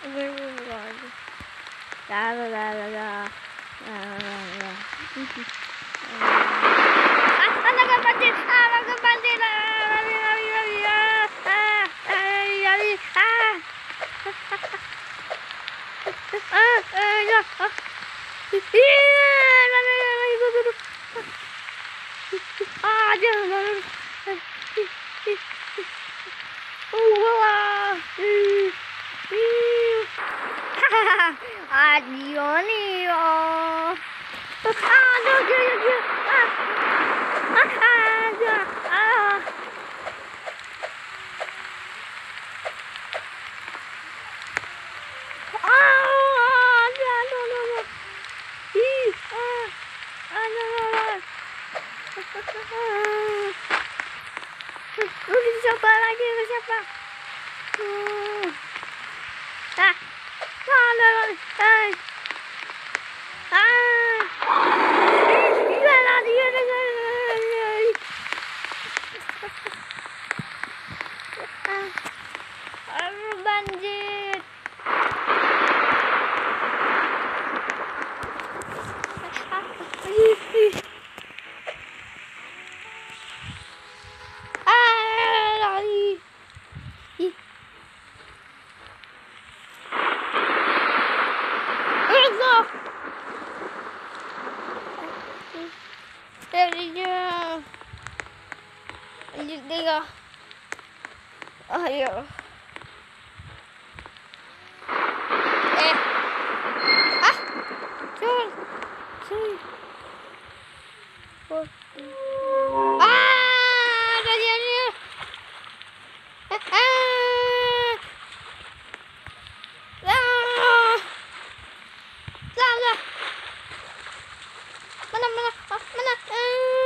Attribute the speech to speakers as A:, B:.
A: La la la la la. Anak banjir, anak banjir, lari lari lari, lari lari, ya, lari lari, jangan, wah, Adionio. Aduh, dia. Siapa lagi? Siapa? Banjir. Lari. Lanjut 3. Ayo. Mana?